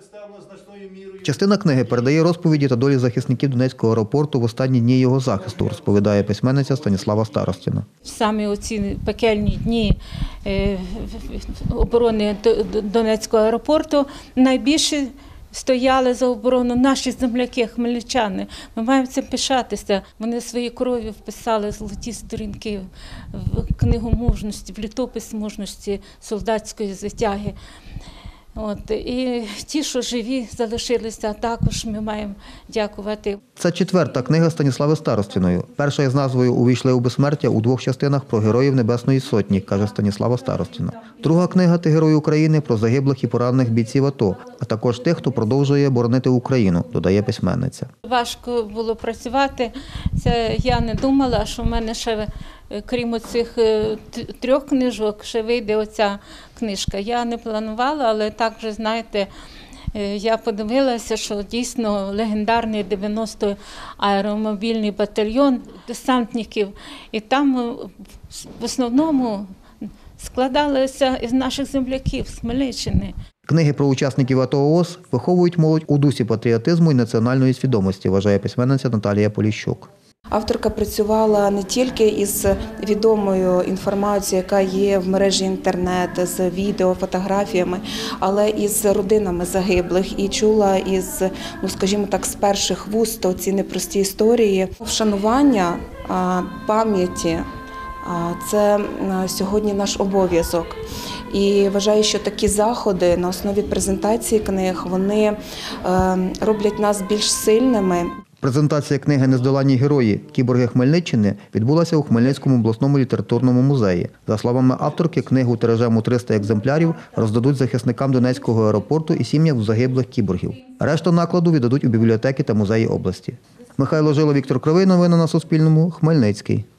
Частина книги передає розповіді та долі захисників Донецького аеропорту в останні дні його захисту, розповідає письменниця Станіслава Старостіна. Саме у ці пекельні дні оборони Донецького аеропорту найбільше стояли за оборону наші земляки, хмельничани. Ми маємо цим пишатися. Вони своєю кров'ю вписали золоті сторінки в книгу мужності, в літопис мужності солдатської звитяги. І ті, що живі, залишилися, також ми маємо дякувати. Це четверта книга Станіслави Старостіної. Перша із назвою «Увійшли у безсмертя» у 2 частинах про героїв Небесної Сотні, каже Станіслава Старостіна. Друга книга «Ти герой України» про загиблих і поранених бійців АТО, а також тих, хто продовжує боронити Україну, додає письменниця. Важко було працювати. Я не думала, що в мене ще, крім цих 3 книжок, ще вийде оця книжка. Я не планувала, але так вже, знаєте, я подивилася, що дійсно легендарний 90-й аеромобільний батальйон десантників. І там в основному складалися із наших земляків з Хмельниччини. Книги про учасників АТО-ООС виховують молодь у дусі патріотизму і національної свідомості, вважає письменниця Наталія Поліщук. Авторка працювала не тільки із відомою інформацією, яка є в мережі інтернет, з відео, фотографіями, але і з родинами загиблих. І чула із, скажімо так, з перших вуст ці непрості історії. Вшанування пам'яті – це сьогодні наш обов'язок. І вважаю, що такі заходи на основі презентації книг, вони роблять нас більш сильними. Презентація книги «Нездоланні герої. Кіборги Хмельниччини» відбулася у Хмельницькому обласному літературному музеї. За словами авторки, книгу тиражем у 300 екземплярів роздадуть захисникам Донецького аеропорту і сім'ям загиблих кіборгів. Решту накладу віддадуть у бібліотеки та музеї області. Михайло Жило, Віктор Кривий. Новини на Суспільному. Хмельницький.